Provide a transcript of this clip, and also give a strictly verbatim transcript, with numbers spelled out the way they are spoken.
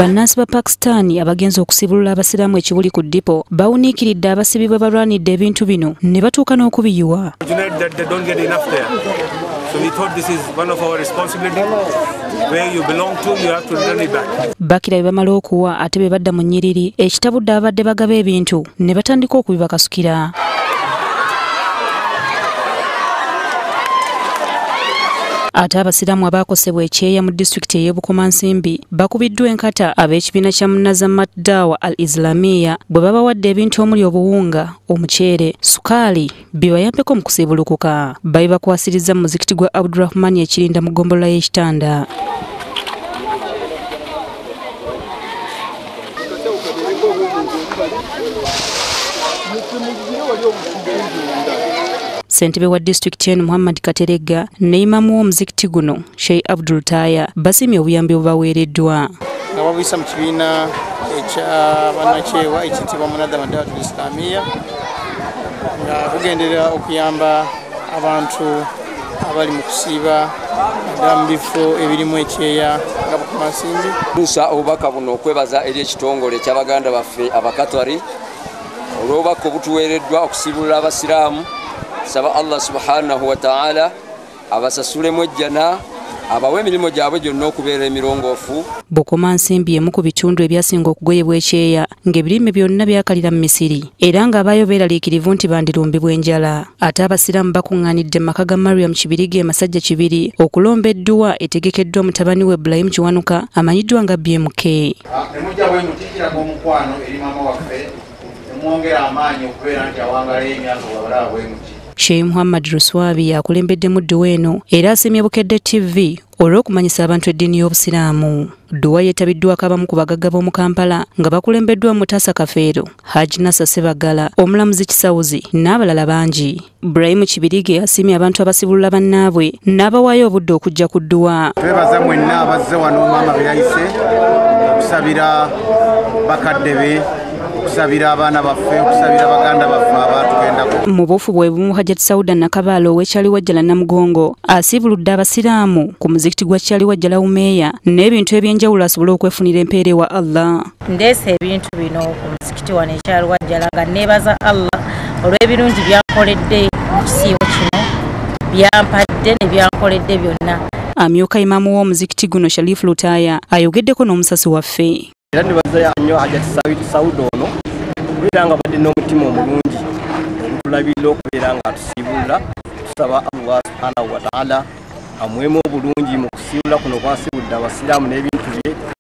Bannansi ba Pakistan abagenza okusibulula abasiraamu ekibuli ku dipo bawuniikiridde abasibibwa balwanidde ebintu bino ne batuuka n'okubiyiwa. Bakira bye bamala okuwa ate be badda mu nnyiriri ekitabudde abadde bagaba ebintu ne batandika okubibakasukira. Ate abasiraamu abaakosebwa ekyeya mu disitulikiti ey'e Bukomansimbi bakubiddwa enkata ab'ekibiina kya Munazzamat Dawa al-Islamiyya bwe babawadde ebintu omuli obuwunga, omuceere, sukaali bibayambeko mu kusiibulukuka. Babibakwasirizza mu muzikiti gwa Abdurrahman ekirinda mu ggombolola y'Ekitanda. Ssentebe wa disitulikiti eno Muhammad Kateregga ne imamu w'omuzikiti guno Sheikh Abdul Taya basimye obuyambi obubaweereddwa. Nga babuyisa mu kibiina ekya bannakyewa ekiyitibwa Munazzamat Dawa al-Islamiyya nga bugenderera okuyamba abantu abali mu kusiiba naddala mu bifo ebirimu ekyeya nga Bukomansimbi. Tuusa obubaka buno okwebaza eri ekitongole ky'Abaganda baffe Abakatari olw'obubaka obutuweereddwa okusiibulula abasiraamu. Saba Allah subhanahu wa ta'ala abasasulemu ejjana abawe emirimu gyabwe gyonna okubeera emirongoofu. Bukomansimbi emu ku bitundu ebyasinga okugoyebwa ekyeya ng'ebirime byonna byakalira mu Misiri era ng'abaayo beeraliikirivu nti bandirumbibwa enjala. Ate abasiraamu bakuŋŋaanidde mu maka ga Mariam Kibirige e Masajja Kibiri okulomba edduwa etegekeddwa mutabani we Ibrahim Kiwanuka amanyiddwa nga B M K. Emujja bwe mutikiraga omukwano eri maama waffe emwongera amaanyi okubeera nti awangala emyaka wabala bwe muti. Sheikh Muhammad Ruswabi yakulembedde mu dduwa eno era asimye Bukedde T V olw'okumanyisa abantu eddiini y'Obusiraamu. Dduwa yeetabiddwako abamu ku bagagga b'omu Kampala nga bakulembeddwa Mutasa Kafeero, Haji Nasa Sebagala, Omulamuzi Kisawuzi n'abalala bangi. Ibrahim Kibirige asimye abantu abasibulula bannaabwe n'abawaayo obudde okujja ku dduwa. Twebaza mwenna abazze wano maama be yayise okusabira bakadde be, okusabira abaana baffe, okusabira baganda baffe abaatugendako. Mu bufu bwe bumu Hajjat Sauda Nakabaalo ow'ekyali Wajjala Namugongo asiibuludde abasiraamu ku muzikiti gwa Kyali Wajjala Umeeya n'ebintu eby'enjawulo asobole okwefunira empeera ewa Allah. Ndeese ebintu bino ku muzikiti wano ekyali Wajjala nga neebaza Allah olw'ebirungi byankoledde mu kisiibo kino byampadde ne byankoledde byonna. Amyuka imaamu w'omuzikiti guno Sharifu Lutaya ayogeddeko n'omusasi waffe. Era nibaza nnyo Hajjat Sauda ono okubeera nga badde n'omutima omulungi tulabirira okubeera nga atusiibulula. Tusaba Allah subhanahu wa ta'ala amwemu obulungi mu kusiibula kuno kwasibudde abasiraamu n'ebintu bye